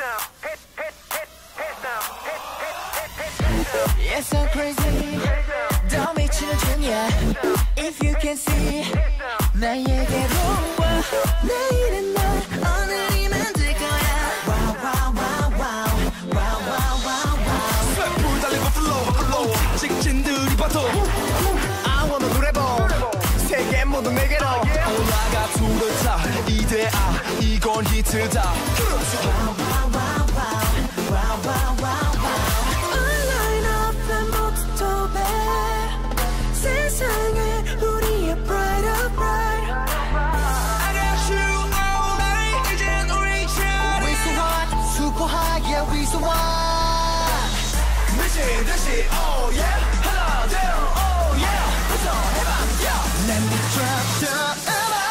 It's so crazy 더 미치는 중이야 If you can see 나에게로 와 내일은 널 오늘이 만들 거야 Wow wow wow wow Wow wow wow wow 쇠불 달리고 flow 직진들이 봐도 I wanna 노래보 세계 모두 내게로 올라가 둘을 타 이대아 이건 히트다 Wow wow wow wow Wow wow wow wow Online up 난 모두 도배 세상에 우리의 bright up bright I got you all night 이젠 우리 차례 We so hot super hot yeah we so hot 미친 듯이 oh yeah 하나 둘 oh yeah 부서 해봐 yeah Let me drop the 음악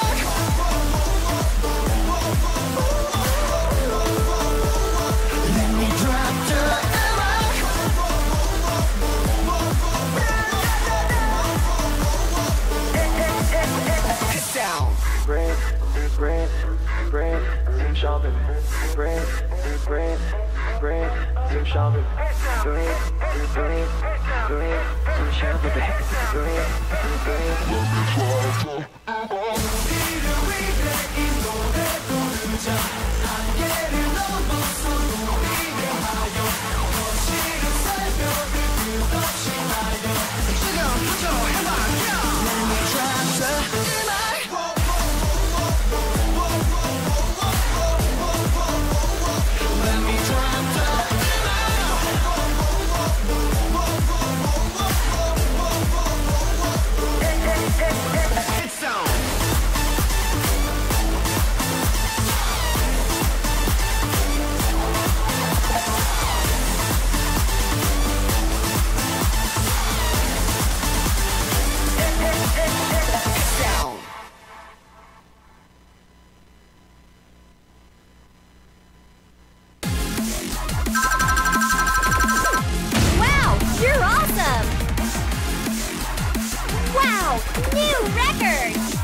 Let me drop the 음악 Hit sound breathe, some shopping. Breathe, some shopping. Breathe, some shopping. Wow, you're awesome! Wow, new record!